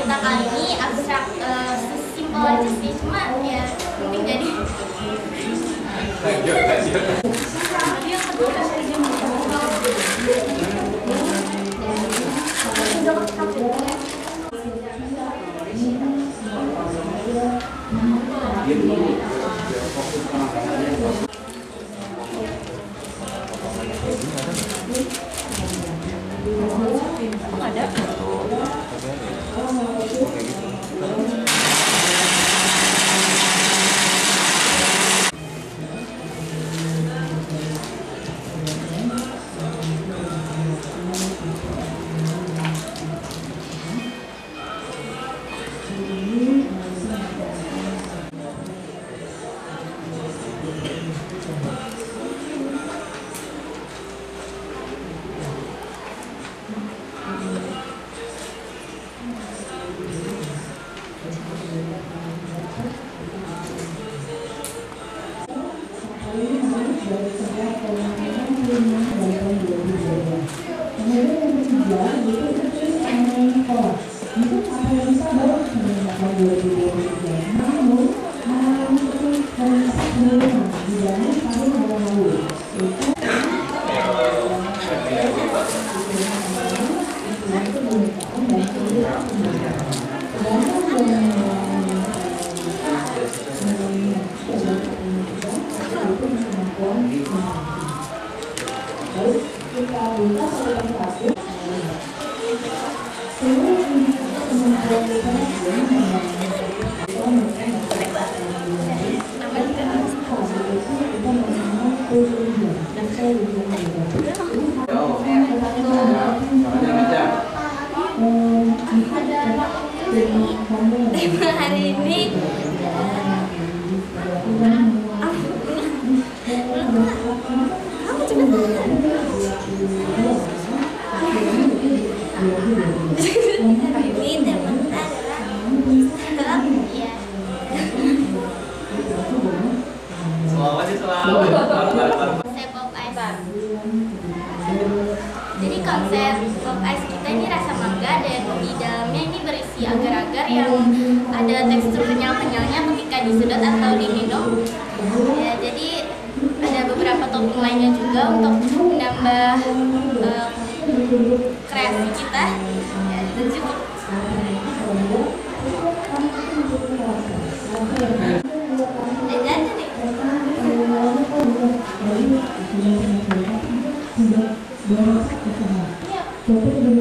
kita kali ini abstrak, simpel aja sih, cuma ya penting jadi. Ada. Tema hari ini kamu cepetan. Ini tema adalah ya. Konsep pop ice. Jadi konsep pop ice kita ini rasa mangga dan di dalamnya ini berisi agar-agar yang ada tekstur kenyal-kenyalnya ketika disedot atau diminum. Ya, jadi ada beberapa topping lainnya juga untuk menambah kreasi kita. Ya, itu cukup. Jadi